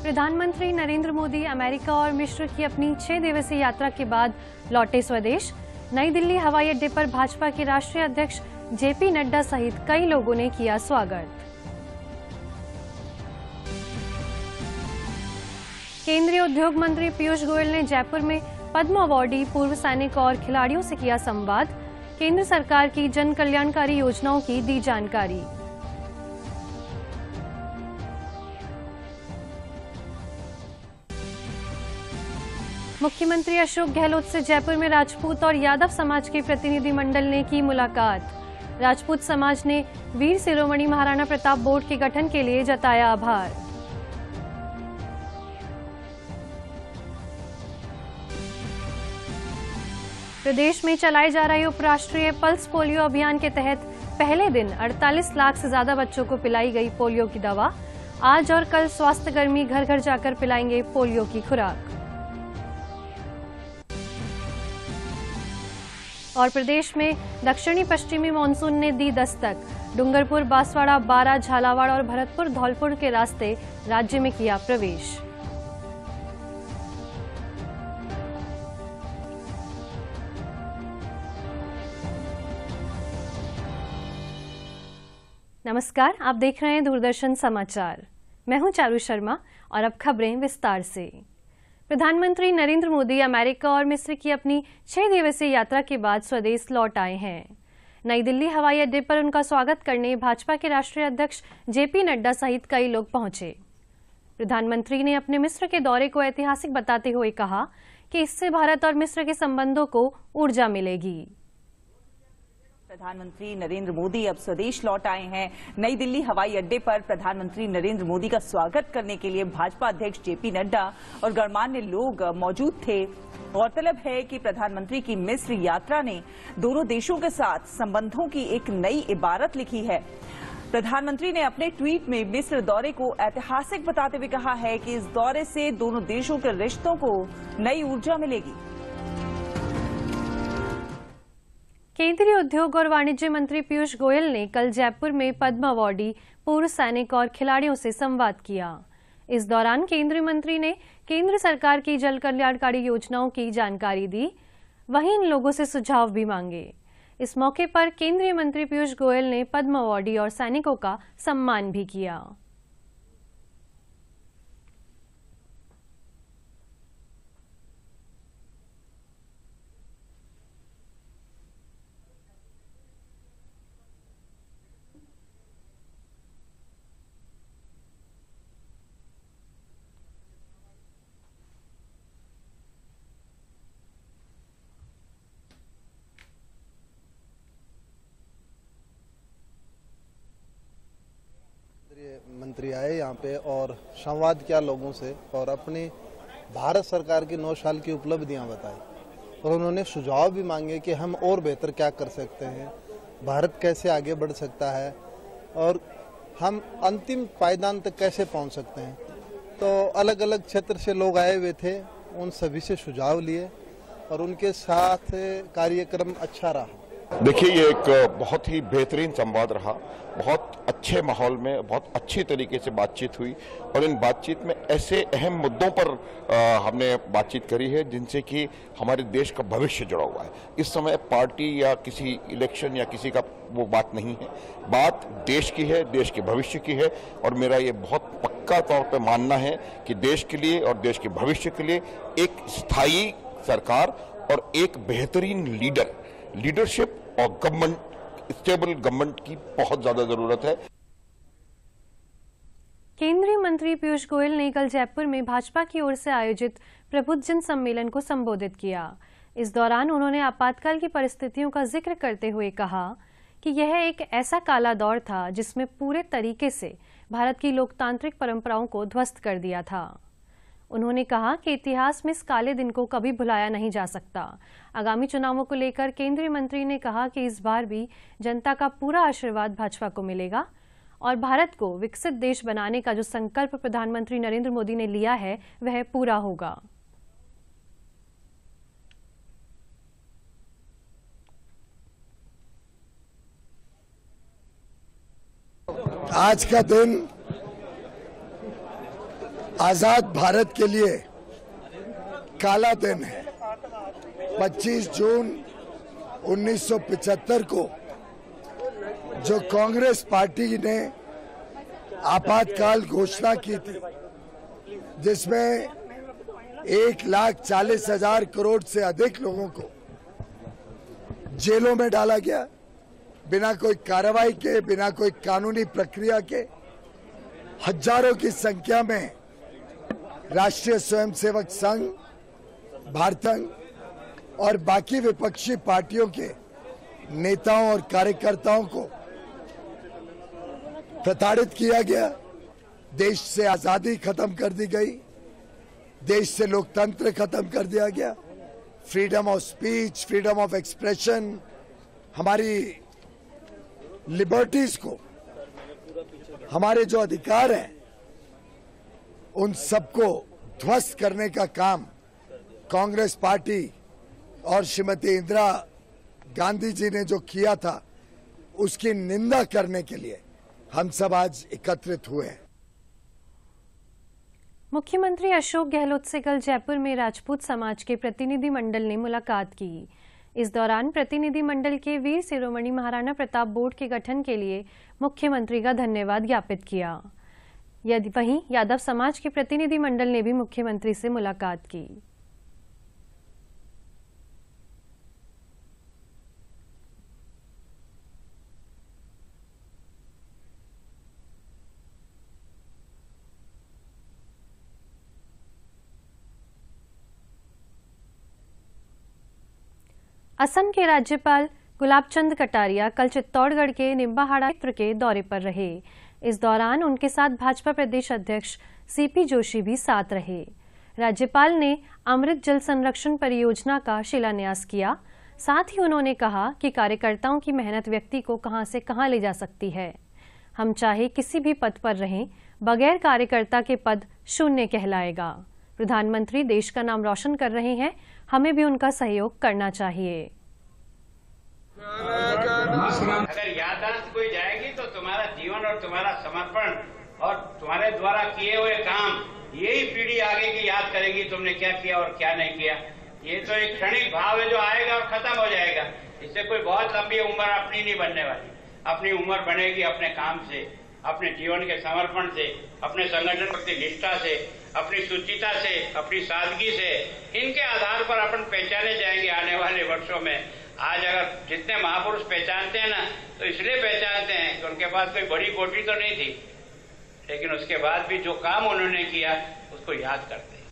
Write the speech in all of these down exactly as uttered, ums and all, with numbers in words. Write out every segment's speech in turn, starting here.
प्रधानमंत्री नरेंद्र मोदी अमेरिका और मिस्र की अपनी छह दिवसीय यात्रा के बाद लौटे स्वदेश। नई दिल्ली हवाई अड्डे पर भाजपा के राष्ट्रीय अध्यक्ष जेपी नड्डा सहित कई लोगों ने किया स्वागत। केंद्रीय उद्योग मंत्री पीयूष गोयल ने जयपुर में पद्म अवार्डी पूर्व सैनिक और खिलाड़ियों से किया संवाद। केंद्र सरकार की जन कल्याणकारी योजनाओं की दी जानकारी। मुख्यमंत्री अशोक गहलोत से जयपुर में राजपूत और यादव समाज के प्रतिनिधिमंडल ने की मुलाकात। राजपूत समाज ने वीर शिरोमणि महाराणा प्रताप बोर्ड के गठन के लिए जताया आभार। प्रदेश में चलाए जा रहे उपराष्ट्रीय पल्स पोलियो अभियान के तहत पहले दिन अड़तालीस लाख से ज्यादा बच्चों को पिलाई गई पोलियो की दवा। आज और कल स्वास्थ्यकर्मी घर घर जाकर पिलाएंगे पोलियो की खुराक। और प्रदेश में दक्षिणी पश्चिमी मानसून ने दी दस्तक। डूंगरपुर, बांसवाड़ा, बारा, झालावाड़ और भरतपुर, धौलपुर के रास्ते राज्य में किया प्रवेश। नमस्कार, आप देख रहे हैं दूरदर्शन समाचार। मैं हूं चारू शर्मा और अब खबरें विस्तार से। प्रधानमंत्री नरेंद्र मोदी अमेरिका और मिस्र की अपनी छह दिवसीय यात्रा के बाद स्वदेश लौट आए हैं। नई दिल्ली हवाई अड्डे पर उनका स्वागत करने भाजपा के राष्ट्रीय अध्यक्ष जेपी नड्डा सहित कई लोग पहुंचे। प्रधानमंत्री ने अपने मिस्र के दौरे को ऐतिहासिक बताते हुए कहा कि इससे भारत और मिस्र के संबंधों को ऊर्जा मिलेगी। प्रधानमंत्री नरेंद्र मोदी अब स्वदेश लौट आए हैं। नई दिल्ली हवाई अड्डे पर प्रधानमंत्री नरेंद्र मोदी का स्वागत करने के लिए भाजपा अध्यक्ष जेपी नड्डा और गणमान्य लोग मौजूद थे। गौरतलब है कि प्रधानमंत्री की मिस्र यात्रा ने दोनों देशों के साथ संबंधों की एक नई इबारत लिखी है। प्रधानमंत्री ने अपने ट्वीट में मिस्र दौरे को ऐतिहासिक बताते हुए कहा है कि इस दौरे से दोनों देशों के रिश्तों को नई ऊर्जा मिलेगी। केंद्रीय उद्योग और वाणिज्य मंत्री पीयूष गोयल ने कल जयपुर में पद्म अवार्डी पूर्व सैनिक और खिलाड़ियों से संवाद किया। इस दौरान केंद्रीय मंत्री ने केंद्र सरकार की जन कल्याणकारी योजनाओं की जानकारी दी, वहीं इन लोगों से सुझाव भी मांगे। इस मौके पर केंद्रीय मंत्री पीयूष गोयल ने पद्म अवार्डी और सैनिकों का सम्मान भी किया। मंत्री आए यहाँ पे और संवाद किया लोगों से और अपनी भारत सरकार की नौ साल की उपलब्धियां बताई और उन्होंने सुझाव भी मांगे कि हम और बेहतर क्या कर सकते हैं, भारत कैसे आगे बढ़ सकता है और हम अंतिम पायदान तक कैसे पहुंच सकते हैं। तो अलग अलग क्षेत्र से लोग आए हुए थे, उन सभी से सुझाव लिए और उनके साथ कार्यक्रम अच्छा रहा। देखिए, ये एक बहुत ही बेहतरीन संवाद रहा। बहुत अच्छे माहौल में बहुत अच्छी तरीके से बातचीत हुई और इन बातचीत में ऐसे अहम मुद्दों पर आ, हमने बातचीत करी है जिनसे कि हमारे देश का भविष्य जुड़ा हुआ है। इस समय पार्टी या किसी इलेक्शन या किसी का वो बात नहीं है, बात देश की है, देश के भविष्य की है। और मेरा ये बहुत पक्का तौर पर मानना है कि देश के लिए और देश के भविष्य के लिए एक स्थायी सरकार और एक बेहतरीन लीडर लीडरशिप और गवर्नमेंट, स्टेबल गवर्नमेंट की बहुत ज्यादा जरूरत है। केंद्रीय मंत्री पीयूष गोयल ने कल जयपुर में भाजपा की ओर से आयोजित प्रबुद्ध जन सम्मेलन को संबोधित किया। इस दौरान उन्होंने आपातकाल की परिस्थितियों का जिक्र करते हुए कहा कि यह एक ऐसा काला दौर था जिसमें पूरे तरीके से भारत की लोकतांत्रिक परंपराओं को ध्वस्त कर दिया था। उन्होंने कहा कि इतिहास में इस काले दिन को कभी भुलाया नहीं जा सकता। आगामी चुनावों को लेकर केंद्रीय मंत्री ने कहा कि इस बार भी जनता का पूरा आशीर्वाद भाजपा को मिलेगा और भारत को विकसित देश बनाने का जो संकल्प प्रधानमंत्री नरेंद्र मोदी ने लिया है वह पूरा होगा। आज का दिन आजाद भारत के लिए काला दिन है। पच्चीस जून उन्नीस सौ पचहत्तर को जो कांग्रेस पार्टी ने आपातकाल घोषणा की थी, जिसमें एक लाख चालीस हजार करोड़ से अधिक लोगों को जेलों में डाला गया, बिना कोई कार्रवाई के, बिना कोई कानूनी प्रक्रिया के। हजारों की संख्या में राष्ट्रीय स्वयंसेवक संघ, भारतंग और बाकी विपक्षी पार्टियों के नेताओं और कार्यकर्ताओं को प्रताड़ित किया गया। देश से आजादी खत्म कर दी गई, देश से लोकतंत्र खत्म कर दिया गया। Freedom of speech, freedom of expression, हमारी लिबर्टीज को, हमारे जो अधिकार हैं, उन सबको ध्वस्त करने का काम कांग्रेस पार्टी और श्रीमती इंदिरा गांधी जी ने जो किया था, उसकी निंदा करने के लिए हम सब आज एकत्रित हुए हैं। मुख्यमंत्री अशोक गहलोत से कल जयपुर में राजपूत समाज के प्रतिनिधि मंडल ने मुलाकात की। इस दौरान प्रतिनिधि मंडल के वीर शिरोमणि महाराणा प्रताप बोर्ड के गठन के लिए मुख्यमंत्री का धन्यवाद ज्ञापित किया। यदि वहीं यादव समाज के प्रतिनिधि मंडल ने भी मुख्यमंत्री से मुलाकात की। असम के राज्यपाल गुलाबचंद कटारिया कल चित्तौड़गढ़ के निम्बाहाड़ा क्षेत्र के दौरे पर रहे। इस दौरान उनके साथ भाजपा प्रदेश अध्यक्ष सीपी जोशी भी साथ रहे। राज्यपाल ने अमृत जल संरक्षण परियोजना का शिलान्यास किया। साथ ही उन्होंने कहा कि कार्यकर्ताओं की मेहनत व्यक्ति को कहां से कहां ले जा सकती है। हम चाहे किसी भी पद पर रहें, बगैर कार्यकर्ता के पद शून्य कहलाएगा। प्रधानमंत्री देश का नाम रोशन कर रहे हैं, हमें भी उनका सहयोग करना चाहिए। अगर याददाश्त कोई जाएगी तो तुम्हारा जीवन और तुम्हारा समर्पण और तुम्हारे द्वारा किए हुए काम, यही पीढ़ी आगे की याद करेगी तुमने क्या किया और क्या नहीं किया। ये तो एक क्षणिक भाव है जो आएगा और खत्म हो जाएगा। इससे कोई बहुत लंबी उम्र अपनी नहीं बनने वाली। अपनी उम्र बनेगी अपने काम से, अपने जीवन के समर्पण से, अपने संगठन प्रति निष्ठा से, अपनी सुचिता से, अपनी सादगी से। इनके आधार पर अपन पहचाने जाएंगे आने वाले वर्षों में। आज अगर जितने महापुरुष पहचानते हैं ना, तो इसलिए पहचानते हैं कि उनके पास कोई बड़ी कोठी तो नहीं थी, लेकिन उसके बाद भी जो काम उन्होंने किया उसको याद करते हैं।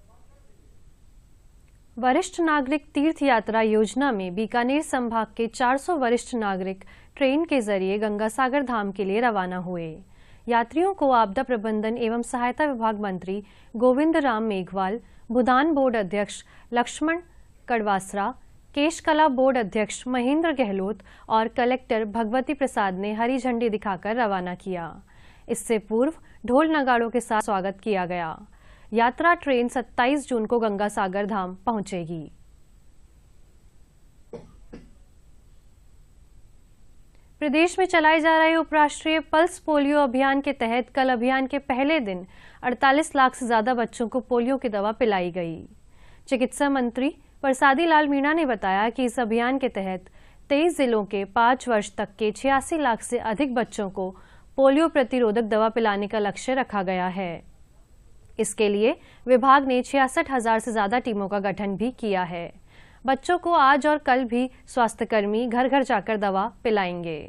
वरिष्ठ नागरिक तीर्थ यात्रा योजना में बीकानेर संभाग के चार सौ वरिष्ठ नागरिक ट्रेन के जरिए गंगासागर धाम के लिए रवाना हुए। यात्रियों को आपदा प्रबंधन एवं सहायता विभाग मंत्री गोविंद राम मेघवाल, भूदान बोर्ड अध्यक्ष लक्ष्मण कड़वासरा, केशकला बोर्ड अध्यक्ष महेंद्र गहलोत और कलेक्टर भगवती प्रसाद ने हरी झंडी दिखाकर रवाना किया। इससे पूर्व ढोल नगाड़ों के साथ स्वागत किया गया। यात्रा ट्रेन सत्ताईस जून को गंगासागर धाम पहुंचेगी। प्रदेश में चलाए जा रहे उपराष्ट्रीय पल्स पोलियो अभियान के तहत कल अभियान के पहले दिन अड़तालीस लाख से ज्यादा बच्चों को पोलियो की दवा पिलाई गई। चिकित्सा मंत्री प्रसादी लाल मीणा ने बताया कि इस अभियान के तहत तेईस जिलों के पाँच वर्ष तक के छियासी लाख से अधिक बच्चों को पोलियो प्रतिरोधक दवा पिलाने का लक्ष्य रखा गया है। इसके लिए विभाग ने छियासठ हजार से ज्यादा टीमों का गठन भी किया है। बच्चों को आज और कल भी स्वास्थ्यकर्मी घर घर जाकर दवा पिलाएंगे।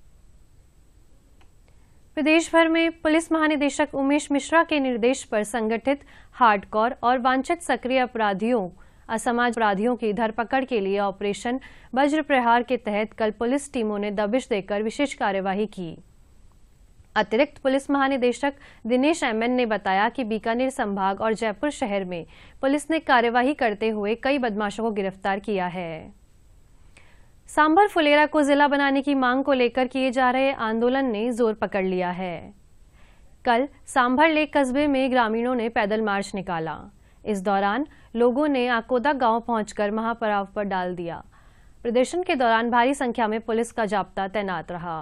प्रदेश भर में पुलिस महानिदेशक उमेश मिश्रा के निर्देश पर संगठित हार्डकोर और वांछित सक्रिय अपराधियों असामाजिक अपराधियों की धरपकड़ के लिए ऑपरेशन वज्र प्रहार के तहत कल पुलिस टीमों ने दबिश देकर विशेष कार्यवाही की। अतिरिक्त पुलिस महानिदेशक दिनेश एमएन ने बताया कि बीकानेर संभाग और जयपुर शहर में पुलिस ने कार्यवाही करते हुए कई बदमाशों को गिरफ्तार किया है। सांभर फुलेरा को जिला बनाने की मांग को लेकर किए जा रहे आंदोलन ने जोर पकड़ लिया है। कल सांभर लेक कस्बे में ग्रामीणों ने पैदल मार्च निकाला। इस दौरान लोगों ने आकोदा गांव पहुंचकर महापड़ाव पर डाल दिया। प्रदर्शन के दौरान भारी संख्या में पुलिस का जाब्ता तैनात रहा।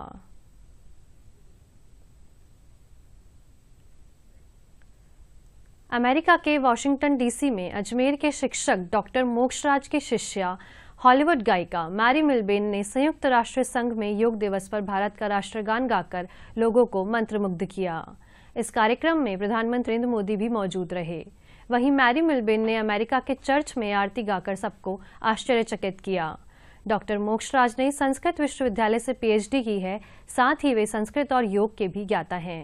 अमेरिका के वॉशिंगटन डीसी में अजमेर के शिक्षक डॉक्टर मोक्षराज की शिष्या हॉलीवुड गायिका मैरी मिलबेन ने संयुक्त राष्ट्र संघ में योग दिवस पर भारत का राष्ट्रगान गाकर लोगों को मंत्रमुग्ध किया। इस कार्यक्रम में प्रधानमंत्री नरेंद्र मोदी भी मौजूद रहे। वहीं मैरी मिलबेन ने अमेरिका के चर्च में आरती गाकर सबको आश्चर्यचकित किया। डॉक्टर मोक्षराज ने संस्कृत विश्वविद्यालय से पीएचडी की है, साथ ही वे संस्कृत और योग के भी ज्ञाता हैं।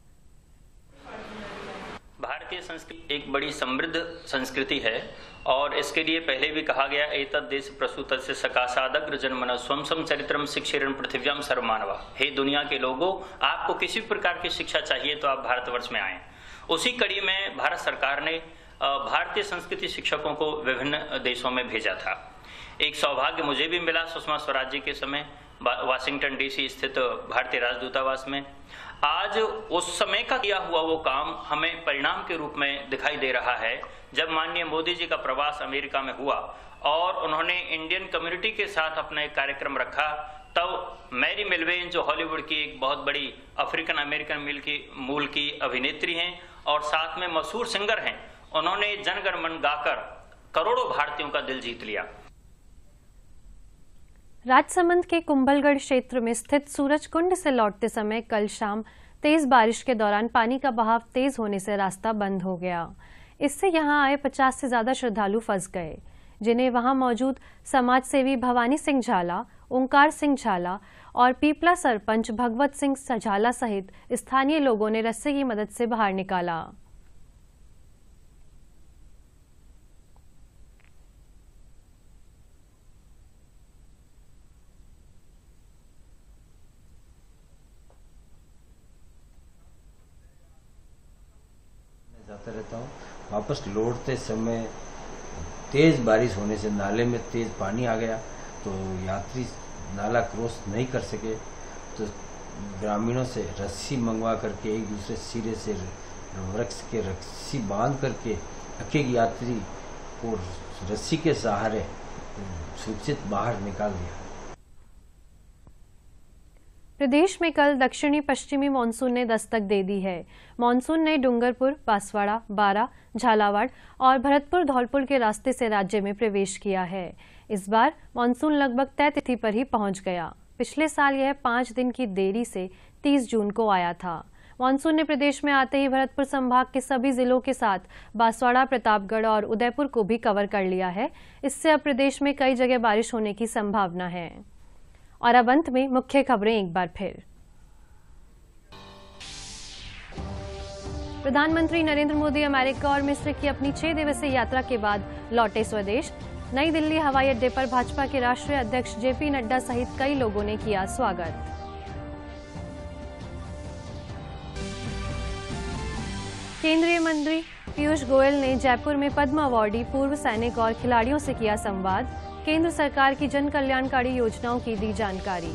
भारतीय संस्कृति एक बड़ी समृद्ध संस्कृति है और इसके लिए पहले भी कहा गया एतद् देश प्रसूतस्य सकाशादग्र जन्मन स्वम सम चरित्रम शिक्षेरन पृथिव्याम सर्वमानवा। हे दुनिया के लोगों, आपको किसी प्रकार की शिक्षा चाहिए तो आप भारतवर्ष में आएं। उसी कड़ी में भारत सरकार ने भारतीय संस्कृति शिक्षकों को विभिन्न देशों में भेजा था। एक सौभाग्य मुझे भी मिला सुषमा स्वराज जी के समय वाशिंगटन डीसी स्थित भारतीय राजदूतावास में। आज उस समय का किया हुआ वो काम हमें परिणाम के रूप में दिखाई दे रहा है। जब माननीय मोदी जी का प्रवास अमेरिका में हुआ और उन्होंने इंडियन कम्युनिटी के साथ अपना एक कार्यक्रम रखा, तब मैरी मिलबेन जो हॉलीवुड की एक बहुत बड़ी अफ्रीकन अमेरिकन मूल की मूल की अभिनेत्री हैं और साथ में मशहूर सिंगर हैं, उन्होंने जनगण मन गाकर करोड़ों भारतीयों का दिल जीत लिया। राजसमंद के कुंभलगढ़ क्षेत्र में स्थित सूरज कुंड से लौटते समय कल शाम तेज बारिश के दौरान पानी का बहाव तेज होने से रास्ता बंद हो गया। इससे यहां आए पचास से ज्यादा श्रद्धालु फंस गए, जिन्हें वहां मौजूद समाज सेवी भवानी सिंह झाला, ओंकार सिंह झाला और पीपला सरपंच भगवत सिंह झाला सहित स्थानीय लोगों ने रस्से की मदद से बाहर निकाला। जाता रहता हूँ। वापस लौटते समय तेज बारिश होने से नाले में तेज पानी आ गया, तो यात्री नाला क्रॉस नहीं कर सके, तो ग्रामीणों से रस्सी मंगवा करके एक दूसरे सिरे से वृक्ष के रस्सी बांध करके एक एक यात्री को रस्सी के सहारे सुरक्षित बाहर निकाल दिया। प्रदेश में कल दक्षिणी पश्चिमी मानसून ने दस्तक दे दी है। मानसून ने डूंगरपुर, बांसवाड़ा, बारा, झालावाड़ और भरतपुर धौलपुर के रास्ते से राज्य में प्रवेश किया है। इस बार मानसून लगभग तय तिथि पर ही पहुंच गया। पिछले साल यह पाँच दिन की देरी से तीस जून को आया था। मानसून ने प्रदेश में आते ही भरतपुर संभाग के सभी जिलों के साथ बांसवाड़ा, प्रतापगढ़ और उदयपुर को भी कवर कर लिया है। इससे अब प्रदेश में कई जगह बारिश होने की संभावना है। और अब अंत में मुख्य खबरें एक बार फिर। प्रधानमंत्री नरेंद्र मोदी अमेरिका और मिस्र की अपनी छह दिवसीय यात्रा के बाद लौटे स्वदेश। नई दिल्ली हवाई अड्डे पर भाजपा के राष्ट्रीय अध्यक्ष जेपी नड्डा सहित कई लोगों ने किया स्वागत। केंद्रीय मंत्री पीयूष गोयल ने जयपुर में पद्म अवार्डी पूर्व सैनिक और खिलाड़ियों से किया संवाद। केंद्र सरकार की जन कल्याणकारी योजनाओं की दी जानकारी।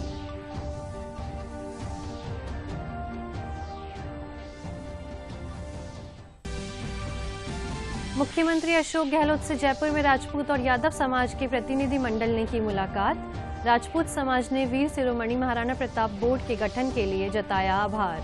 मुख्यमंत्री अशोक गहलोत से जयपुर में राजपूत और यादव समाज के प्रतिनिधि मंडल ने की मुलाकात। राजपूत समाज ने वीर शिरोमणि महाराणा प्रताप बोर्ड के गठन के लिए जताया आभार।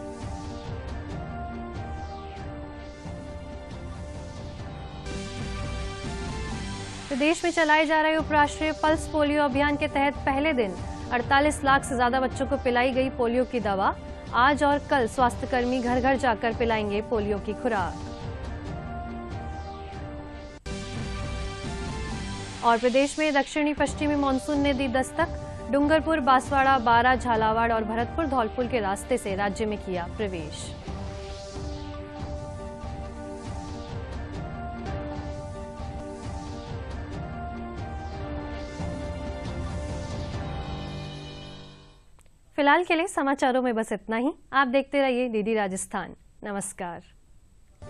प्रदेश में चलाए जा रहे उपराष्ट्रीय पल्स पोलियो अभियान के तहत पहले दिन अड़तालीस लाख से ज्यादा बच्चों को पिलाई गई पोलियो की दवा। आज और कल स्वास्थ्यकर्मी घर घर जाकर पिलाएंगे पोलियो की खुराक। और प्रदेश में दक्षिणी पश्चिमी मानसून ने दी दस्तक। डूंगरपुर, बांसवाड़ा, बारा, झालावाड़ और भरतपुर धौलपुर के रास्ते से राज्य में किया प्रवेश। फिलहाल के लिए समाचारों में बस इतना ही। आप देखते रहिए डीडी राजस्थान। नमस्कार।